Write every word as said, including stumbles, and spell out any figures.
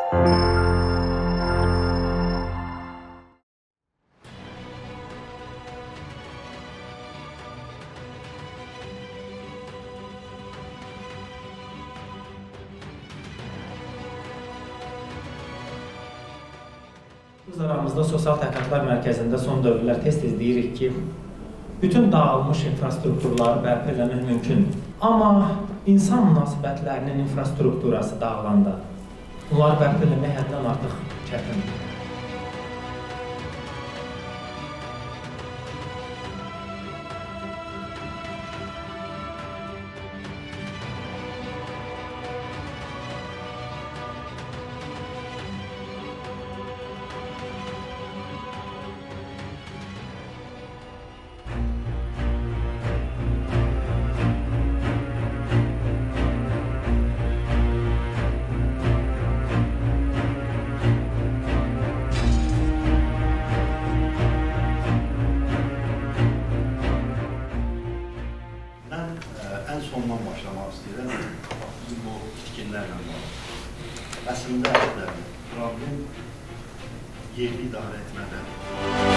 Biz aramızda Sosial Tədqiqatlar Mərkəzində son dövrlər tez-tez deyirik ki, bütün dağılmış infrastrukturları bərpa eləmək mümkündür. Amma insan münasibətlərinin infrastrukturası dağılanda, onları bərpa eləmək həddən artıq çətindir. Ən sondan başlamaq istəyirəm, bizim bu itkinlərlə bağlı. Əslində problem yerli idarə etmədən.